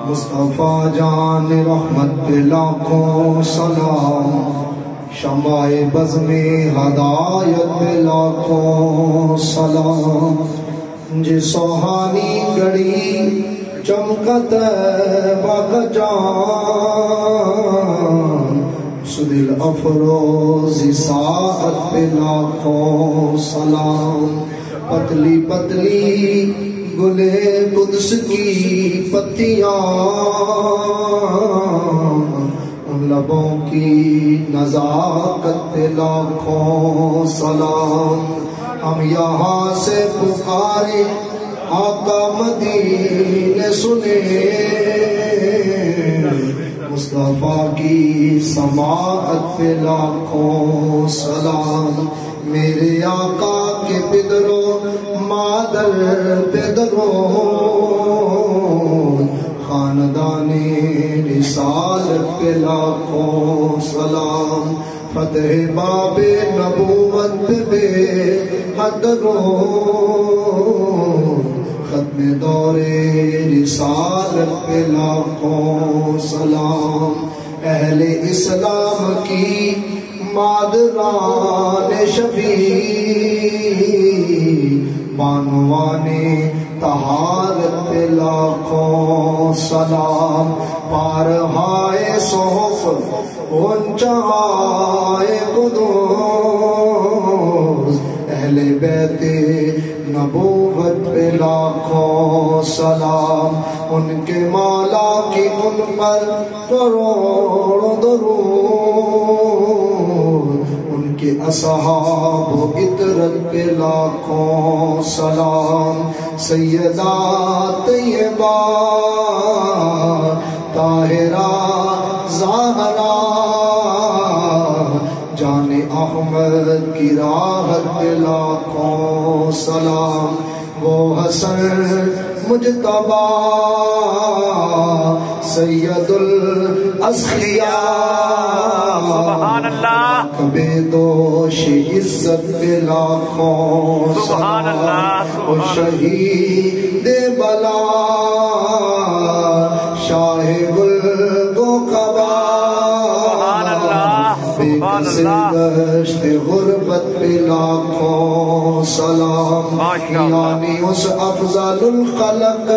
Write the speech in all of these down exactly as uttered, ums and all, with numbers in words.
مصطفیٰ جان رحمت پہ لاکھوں سلام، شمع بزم ہدایت پہ لاکھوں سلام، جی سوہانی گھڑی چمکت بغ جان، سدل افروز ساعت پہ لاکھوں سلام، پتلی پتلی گلے قدس کی پتیاں، ان لبوں کی نزاکت پہ لاکھوں سلام، ہم یہاں سے پکارے آقا مدینے سنے، مصطفیٰ کی سماعت پہ لاکھوں سلام، میرے آقا کے بدرو مادر بدرو، خاندان رسالت پہ لاکھوں سلام، فتح باب نبوت بے حد رو، ختم دور رسالت پہ لاکھوں سلام، اہل اسلام کی مادران شفیع، بانوان طہارت پہ لاکھوں سلام، پارہائے صحف غنچہائے قدوس، اہل بیت نبوت پہ لاکھوں سلام، ان کے مولا کی ان پر کروڑ درود، ان کے اصحاب و عطرت پہ لاکھوں سلام، سیدہ طیبہ طاہرہ زہرا، جان احمد کی راحت پہ لاکھوں سلام، وہ حسن مجتبی سید الاسخیاء، سبحان اللہ، کبھی دوش عزت پہ لاکھوں سبحان اللہ، وہ شہید بلا شاہ گل گو کبا، دشت غربت پہ لاکھوں سلام، یعنی اس افضل الخلق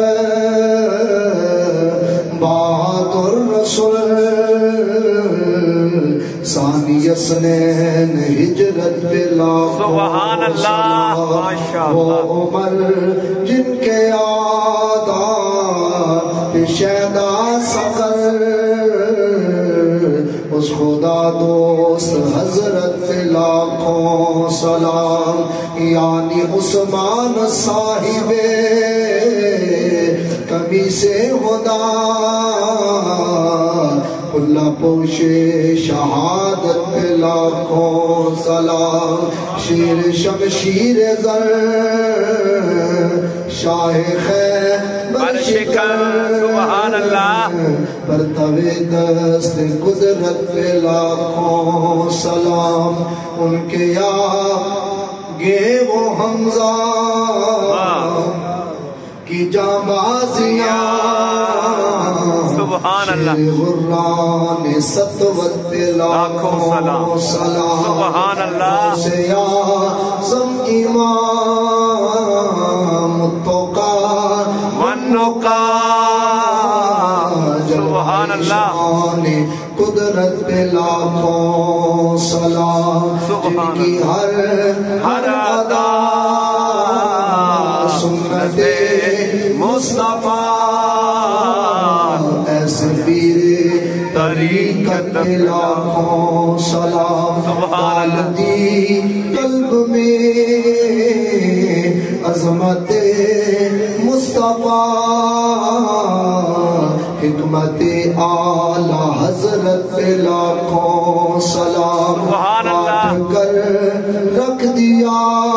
بہادر رسول، ثانی اسنین ہجرت پہ سبحان اللہ، لاکھوں، وہ عمر جن کے عادات پہ شیدا سفر، اس خدا دوست حضرت پہ لاکھوں سلام، یعنی عثمان صاحب قمیص خدا، اللہ پوش شہادت پہ لاکھوں سلام، شیر شمشیر زر شاہ خیبر شکر، سبحان اللہ، برتوے دست قدرت پہ لاکھوں سلام، ان کے آگے وہ حمزہ کی جانبازیاں، سبحان اللہ، غران ستوت پہ لاکھوں سلام، سبحان اللہ، سے اعظم امام التقا والنقا، سبحان اللہ، قدرت پہ لاکھوں سلام، جن کی ہر ہر ادا سنت مصطفیٰ، ایسے پیر طریقت پہ لاکھوں سلام، ڈالتی قلب میں عظمت مصطفیٰ، حکمت اعلیٰ حضرت پہ لاکھوں سلام، کاٹ کر رکھ دیا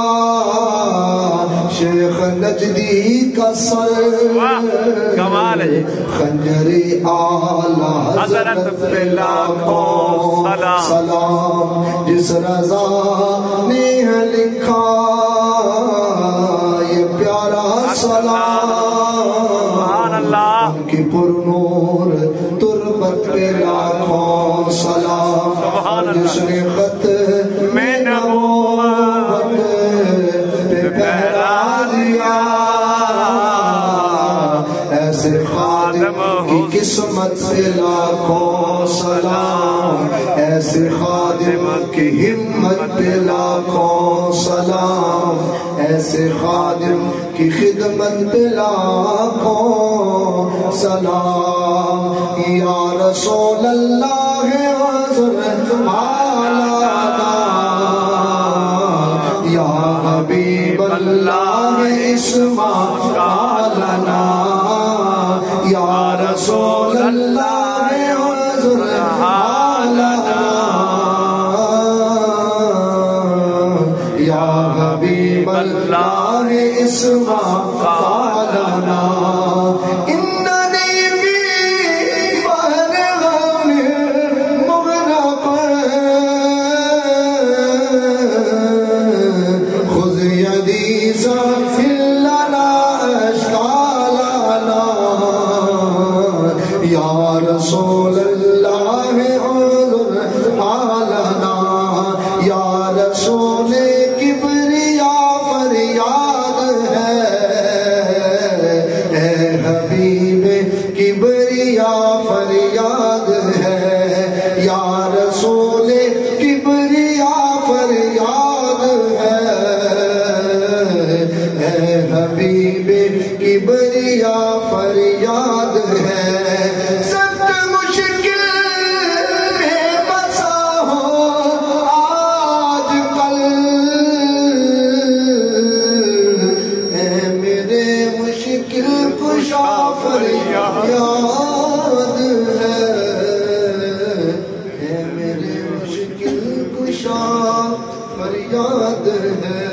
شیخ نجدی کا سر، کمال ہے، خنجر اعلیٰ حضرت پہ لاکھوں سلام، جس رضا نے لکھا یہ پیارا سلام، ان کی پر نور تربت پہ لاکھوں سلام جس نے خط میں نبوت پہ پہرا دیا ایسے خادم کی قسمت پہ لاکھوں سلام ایسے خادم کی ہمت پہ لاکھوں سلام ایسے خادم کی خدمت پہ لاکھوں سلام یا رسول اللہ حضرت مولانا یا حبیب اللہ اسمع قالنا یا رسول اللہ حضرت مولانا یا حبیب اللہ اسمع قالنا اننی فی بحر غم مغرق خذ یدی زغفر لنا اشکالنا یا رسول اللہ حضرت قالنا یا رسول کبریا فریاد ہے اے حبیب کبریا فریاد ہے یا رسول کبریا فریاد ہے اے حبیب کبریا فریاد ہے سخت مشکل میں بسا ہو آج کل اے میرے مشکل کشا فریاد ہے اے میرے مشکل کشا فریاد ہے